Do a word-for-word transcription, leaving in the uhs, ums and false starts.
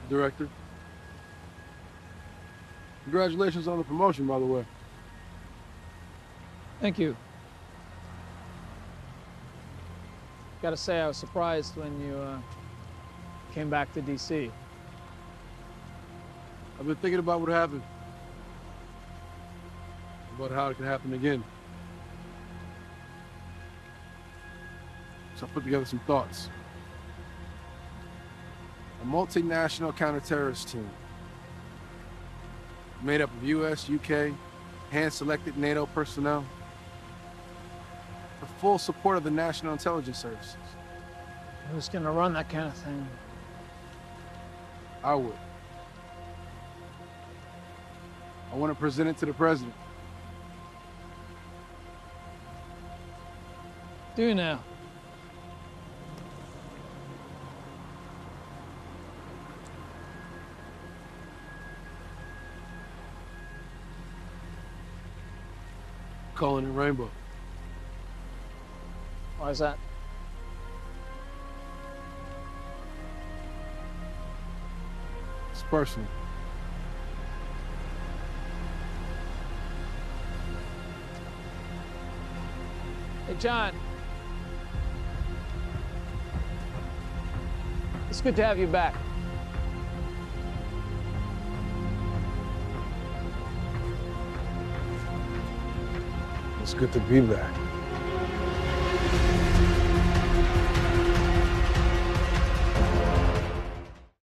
Director. Congratulations on the promotion, by the way. Thank you. Gotta say, I was surprised when you uh, came back to D C. I've been thinking about what happened. About how it can happen again. So I put together some thoughts. A multinational counter-terrorist team made up of U S, U K, hand-selected NATO personnel, with full support of the National Intelligence Services. Who's gonna run that kind of thing? I would. I want to present it to the president. Do now. Calling it Rainbow. Why is that? It's personal. Hey, John. It's good to have you back. It's good to be back.